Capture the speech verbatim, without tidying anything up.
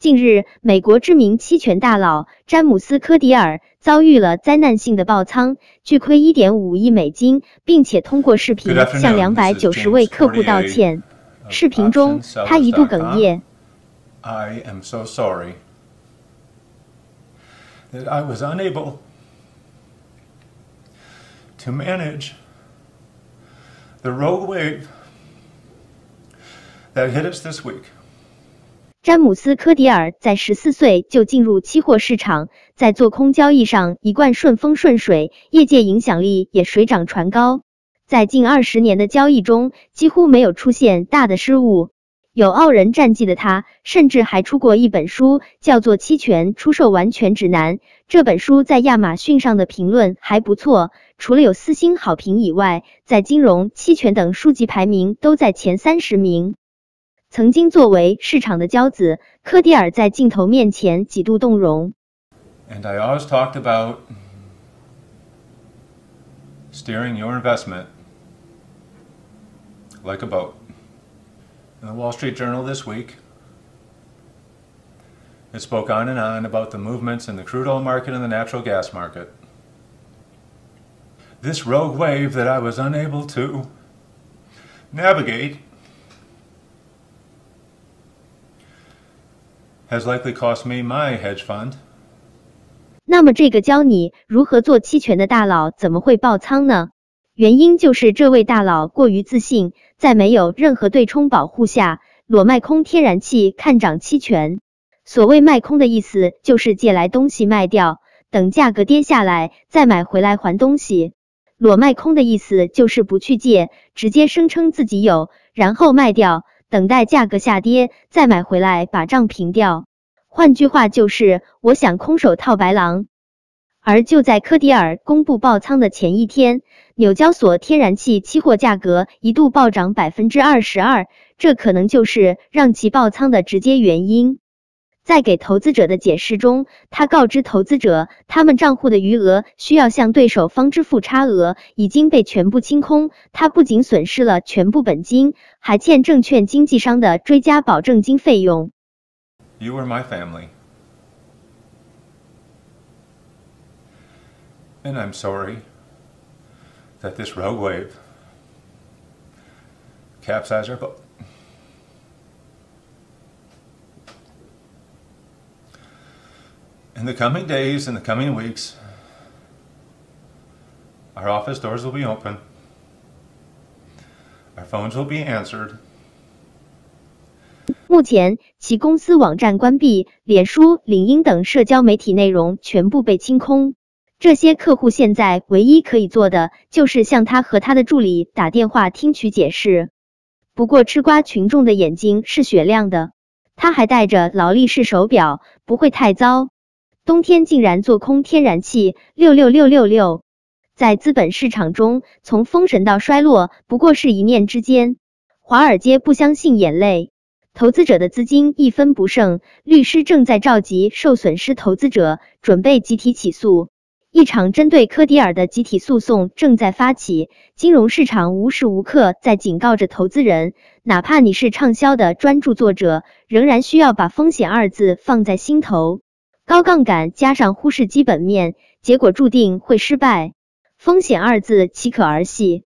近日，美国知名期权大佬詹姆斯·科迪尔遭遇了灾难性的爆仓，巨亏 一点五亿美金，并且通过视频向两百九十位客户道歉。视频中，他一度哽咽。 I am so sorry that I was unable to manage the rogue wave that hit us this week. 詹姆斯·科迪尔在十四岁就进入期货市场，在做空交易上一贯顺风顺水，业界影响力也水涨船高。在近二十年的交易中，几乎没有出现大的失误。有傲人战绩的他，甚至还出过一本书，叫做《期权出售完全指南》。这本书在亚马逊上的评论还不错，除了有四星好评以外，在金融、期权等书籍排名都在前三十名。曾经作为市场的骄子，科迪尔在镜头面前几度动容。 And I always talked about steering your investment like a boat. In the Wall Street Journal this week, it spoke on and on about the movements in the crude oil market and the natural gas market. This rogue wave that I was unable to navigate has likely cost me my hedge fund. 那么这个教你如何做期权的大佬怎么会爆仓呢？原因就是这位大佬过于自信，在没有任何对冲保护下，裸卖空天然气看涨期权。所谓卖空的意思就是借来东西卖掉，等价格跌下来再买回来还东西。裸卖空的意思就是不去借，直接声称自己有，然后卖掉，等待价格下跌再买回来把账平掉。换句话就是我想空手套白狼。而就在科迪尔公布爆仓的前一天，纽交所天然气期货价格一度暴涨 百分之二十二， 这可能就是让其爆仓的直接原因。在给投资者的解释中，他告知投资者，他们账户的余额需要向对手方支付差额，已经被全部清空。他不仅损失了全部本金，还欠证券经纪商的追加保证金费用。 You were my family. And I'm sorry that this rogue wave capsized our boat. In the coming days, in the coming weeks, our office doors will be open. Our phones will be answered. 目前，其公司网站关闭，脸书、领英等社交媒体内容全部被清空。这些客户现在唯一可以做的，就是向他和他的助理打电话听取解释。不过吃瓜群众的眼睛是雪亮的，他还戴着劳力士手表，不会太糟。冬天竟然做空天然气，六六六六六。在资本市场中，从封神到衰落，不过是一念之间。华尔街不相信眼泪，投资者的资金一分不剩，律师正在召集受损失投资者，准备集体起诉。一场针对科迪尔的集体诉讼正在发起，金融市场无时无刻在警告着投资人，哪怕你是畅销的专著作者，仍然需要把风险二字放在心头。高杠杆加上忽视基本面，结果注定会失败。风险二字岂可儿戏？